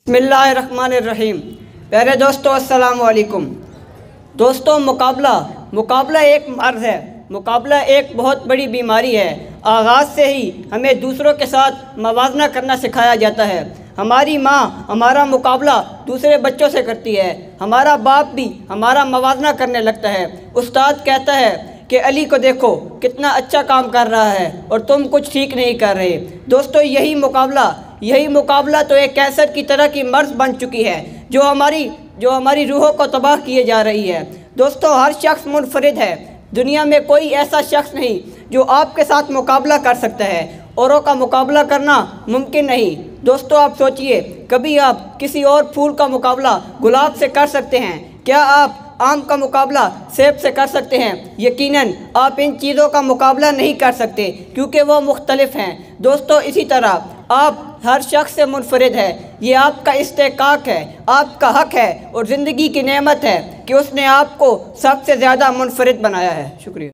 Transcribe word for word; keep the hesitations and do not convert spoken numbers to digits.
بسم اللہ الرحمن الرحیم۔ پیارے دوستو السلام علیکم۔ دوستو مقابلہ مقابلہ ایک مرض ہے، مقابلہ ایک بہت بڑی بیماری ہے۔ آغاز سے ہی ہمیں دوسروں کے ساتھ موازنہ کرنا سکھایا جاتا ہے۔ ہماری ماں ہمارا مقابلہ دوسرے بچوں سے کرتی ہے، ہمارا باپ بھی ہمارا موازنہ کرنے لگتا ہے۔ استاد کہتا ہے کہ علی کو دیکھو کتنا اچھا کام کر رہا ہے اور تم کچھ ٹھیک نہیں کر رہے۔ دوستو یہی مقابلہ یہی مقابلہ تو ایک کینسر کی طرح کی مرض بن چکی ہے جو ہماری جو ہماری روحوں کو تباہ کیے جا رہی ہے۔ دوستو ہر شخص منفرد ہے، دنیا میں کوئی ایسا شخص نہیں جو آپ کے ساتھ مقابلہ کر سکتا ہے، اوروں کا مقابلہ کرنا ممکن نہیں۔ دوستو آپ سوچئے، کبھی آپ کسی اور پھول کا مقابلہ گلاب سے کر سکتے ہیں؟ کیا آپ آم کا مقابلہ سیب سے کر سکتے ہیں؟ یقیناً آپ ان چیزوں کا مقابلہ نہیں کر سکتے کیونکہ وہ مختلف ہیں۔ دوستو اسی طرح آپ ہر شخص سے منفرد ہے، یہ آپ کا استحقاق ہے، آپ کا حق ہے اور زندگی کی نعمت ہے کہ اس نے آپ کو سب سے زیادہ منفرد بنایا ہے۔ شکریہ۔